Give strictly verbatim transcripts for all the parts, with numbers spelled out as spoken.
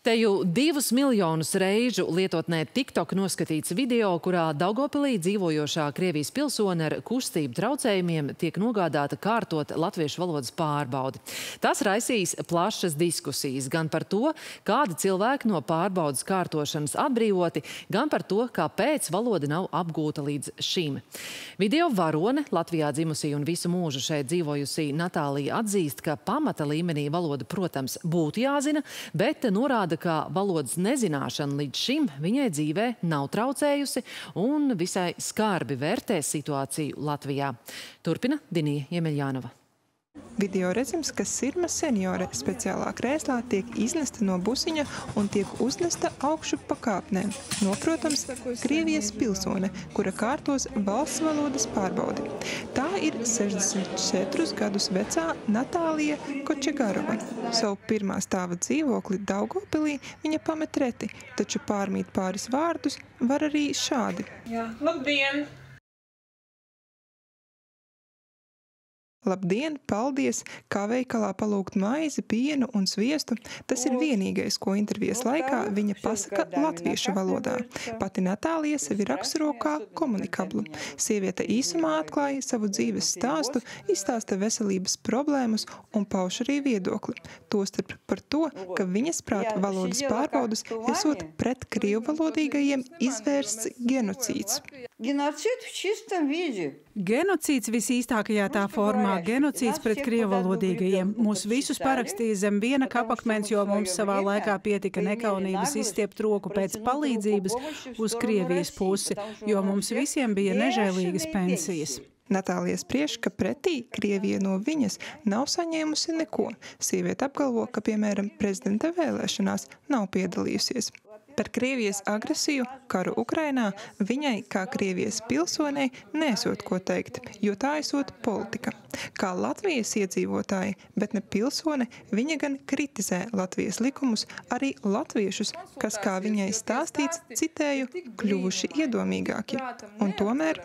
Teju divus miljonus reižu lietotnē TikTok noskatīts video, kurā Daugavpilī dzīvojošā Krievijas pilsone ar kustību traucējumiem tiek nogādāta kārtot latviešu valodas pārbaudi. Tas raisīs plašas diskusijas gan par to, kādi cilvēki no pārbaudas kārtošanas atbrīvoti, gan par to, kāpēc valoda nav apgūta līdz šim. Video varone, Latvijā dzimusī un visu mūžu šeit dzīvojusī Natālija atzīst, ka pamata līmenī valoda, protams, būtu jāzina, bet norāda, ka valodas nezināšana līdz šim viņai dzīvē nav traucējusi un visai skarbi vērtē situāciju Latvijā. Turpina Dinija Jemeļjānova. Video redzams, ka Sirma seniore speciālā krēslā tiek iznesta no busiņa un tiek uznesta augšu pa kāpnēm. No, protams, Krievijas pilsone, kura kārtos valsts valodas pārbaudi. Tā ir sešdesmit četrus gadus vecā Natālija Kočegarova. Savu pirmā stāva dzīvokli Daugavpilī viņa pamet reti, taču pārmīt pāris vārdus var arī šādi. Jā, labdien! Labdien, paldies, kā veikalā palūgt maizi, pienu un sviestu. Tas ir vienīgais, ko intervijas laikā viņa pasaka latviešu valodā. Pati Natālija sevi raksturo kā komunikablu. Sieviete īsumā atklāja savu dzīves stāstu, izstāsta veselības problēmas un pauž arī viedokli. Tostarp par to, ka viņas prāt valodas pārbaudas esot pret krievvalodīgajiem izvērsts genocīds. Genocīds в чистом виде. Genocīds visīstākajā tā formā, genocīds pret krievvalodīgajiem. Mūs visus parakstīja zem viena kapakmens, jo mums savā laikā pietika nekaunības izstiept roku pēc palīdzības uz Krievijas pusi, jo mums visiem bija nežēlīgas pensijas. Natālija spriež, ka pretī Krievija no viņas nav saņēmusi neko. Sieviete apgalvo, ka, piemēram, prezidenta vēlēšanās nav piedalījusies. Par Krievijas agresiju, karu Ukrainā, viņai, kā Krievijas pilsonei, nesot ko teikt, jo tā esot politika. Kā Latvijas iedzīvotāji, bet ne pilsone, viņa gan kritizē Latvijas likumus, arī latviešus, kas, kā viņai stāstīts, citēju, kļuvuši iedomīgāki. Un tomēr...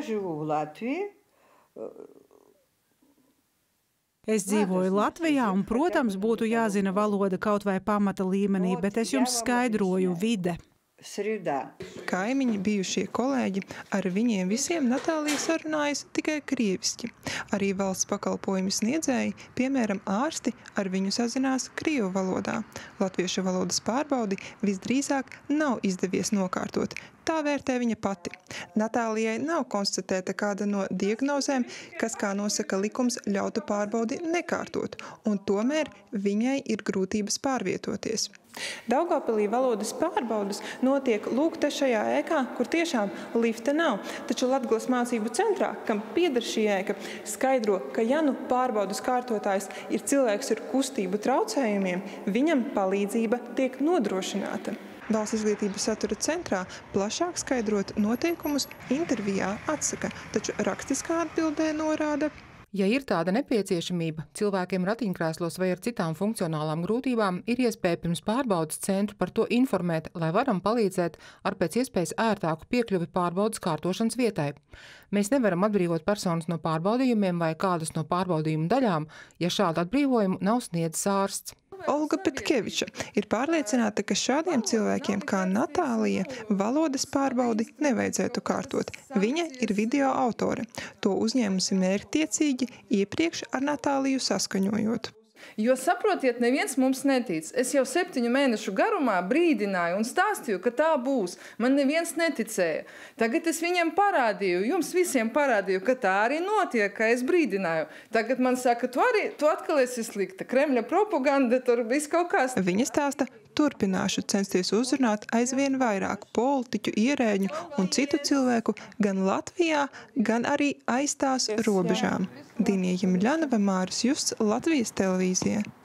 Es dzīvoju Latvijā un, protams, būtu jāzina valoda kaut vai pamata līmenī, bet es jums skaidroju vide. Kaimiņi, bijušie kolēģi, ar viņiem visiem Natālija sarunājas tikai krieviski. Arī valsts pakalpojumu sniedzēji, piemēram, ārsti, ar viņu sazinās krievu valodā. Latviešu valodas pārbaudi visdrīzāk nav izdevies nokārtot. Tā vērtē viņa pati. Natālijai nav konstatēta kāda no diagnozēm, kas, kā nosaka likums, ļautu pārbaudi nekārtot, un tomēr viņai ir grūtības pārvietoties. Daugavpilī valodas pārbaudas notiek lūk te šajā ēkā, kur tiešām lifta nav. Taču Latgales mācību centrā, kam pieder šī ēka, skaidro, ka ja nu pārbaudas kārtotājs ir cilvēks ar kustību traucējumiem, viņam palīdzība tiek nodrošināta. Valsts izglītības satura centrā plašāk skaidrot noteikumus intervijā atsaka, taču rakstiskā atbildē norāda. Ja ir tāda nepieciešamība, cilvēkiem ratiņkrēslos vai ar citām funkcionālām grūtībām ir iespēja pirms pārbaudas centru par to informēt, lai varam palīdzēt ar pēc iespējas ērtāku piekļuvi pārbaudas kārtošanas vietai. Mēs nevaram atbrīvot personas no pārbaudījumiem vai kādas no pārbaudījumu daļām, ja šādu atbrīvojumu nav sniedzis ārsts. Olga Petkeviča ir pārliecināta, ka šādiem cilvēkiem kā Natālija valodas pārbaudi nevajadzētu kārtot. Viņa ir video autore. To uzņēmusi mērķtiecīgi iepriekš ar Natāliju saskaņojot. Jo, saprotiet, neviens mums netic. Es jau septiņu mēnešu garumā brīdināju un stāstīju, ka tā būs. Man neviens neticēja. Tagad es viņiem parādīju, jums visiem parādīju, ka tā arī notiek, ka es brīdināju. Tagad man saka, tu arī, tu atkal esi slikta. Kremļa propaganda, tur viss kaut kas. Viņa stāsta, turpināšu censties uzrunāt aizvien vairāk politiķu, ierēģu un citu cilvēku gan Latvijā, gan arī aiz tās robežām. Dinija Jemeļjānova, Māris Justs, Latvijas televīzija.